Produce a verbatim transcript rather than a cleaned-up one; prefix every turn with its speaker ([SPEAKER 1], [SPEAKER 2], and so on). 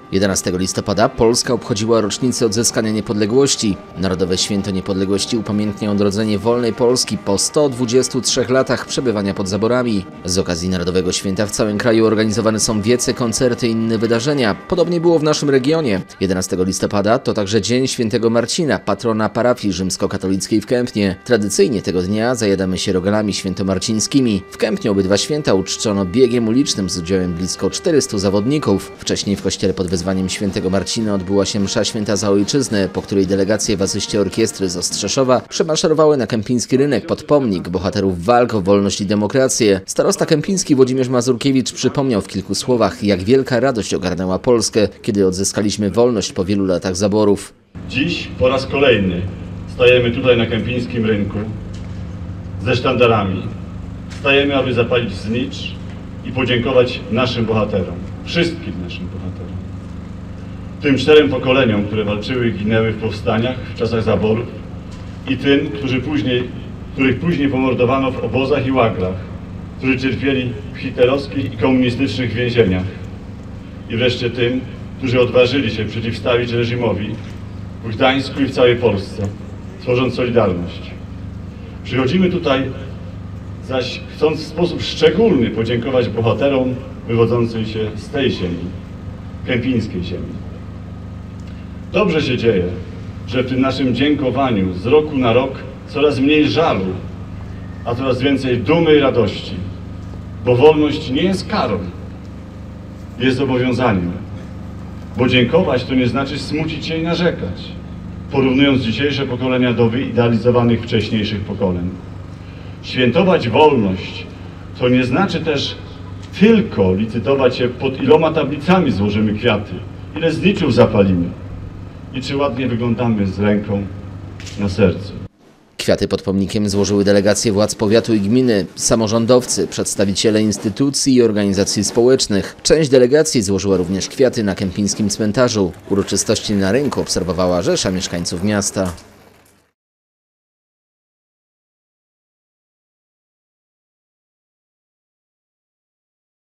[SPEAKER 1] jedenastego listopada Polska obchodziła rocznicę odzyskania niepodległości. Narodowe Święto Niepodległości upamiętnia odrodzenie wolnej Polski po stu dwudziestu trzech latach przebywania pod zaborami. Z okazji Narodowego Święta w całym kraju organizowane są wiece, koncerty i inne wydarzenia. Podobnie było w naszym regionie. jedenastego listopada to także Dzień Świętego Marcina, patrona parafii rzymskokatolickiej w Kępnie. Tradycyjnie tego dnia zajadamy się rogalami świętomarcińskimi. W Kępniu obydwa święta uczczono biegiem ulicznym z udziałem blisko czterystu zawodników. Wcześniej w kościele pod wezwaniem świętego Marcina odbyła się msza święta za ojczyznę, po której delegacje w asyście orkiestry z Ostrzeszowa przemaszerowały na kępiński rynek pod pomnik bohaterów walk o wolność i demokrację. Starosta kępiński Włodzimierz Mazurkiewicz przypomniał w kilku słowach, jak wielka radość ogarnęła Polskę, kiedy odzyskaliśmy wolność po wielu latach zaborów.
[SPEAKER 2] Dziś po raz kolejny stajemy tutaj na kępińskim rynku ze sztandarami. Stajemy, aby zapalić znicz i podziękować naszym bohaterom, wszystkim naszym bohaterom. Tym czterem pokoleniom, które walczyły i ginęły w powstaniach w czasach zaborów i tym, którzy później, których później pomordowano w obozach i łagrach, którzy cierpieli w hitlerowskich i komunistycznych więzieniach. I wreszcie tym, którzy odważyli się przeciwstawić reżimowi w Gdańsku i w całej Polsce, tworząc Solidarność. Przychodzimy tutaj zaś chcąc w sposób szczególny podziękować bohaterom wywodzącym się z tej ziemi, kępińskiej ziemi. Dobrze się dzieje, że w tym naszym dziękowaniu z roku na rok coraz mniej żalu, a coraz więcej dumy i radości, bo wolność nie jest karą, jest zobowiązaniem. Bo dziękować to nie znaczy smucić się i narzekać, porównując dzisiejsze pokolenia do wyidealizowanych wcześniejszych pokoleń. Świętować wolność to nie znaczy też tylko licytować się, pod iloma tablicami złożymy kwiaty, ile zniczów zapalimy i czy ładnie wyglądamy z ręką na sercu.
[SPEAKER 1] Kwiaty pod pomnikiem złożyły delegacje władz powiatu i gminy, samorządowcy, przedstawiciele instytucji i organizacji społecznych. Część delegacji złożyła również kwiaty na kępińskim cmentarzu. Uroczystości na rynku obserwowała rzesza mieszkańców miasta.